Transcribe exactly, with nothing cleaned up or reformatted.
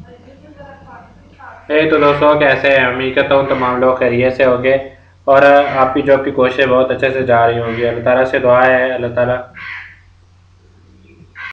हे तो दोस्तों, कैसे हैं? उम्मीद करता हूँ तमाम लोग खैरियत से होंगे और आपकी जॉब की कोशिशें बहुत अच्छे से जा रही होंगी। अल्लाह ताला से दुआ है अल्लाह ताला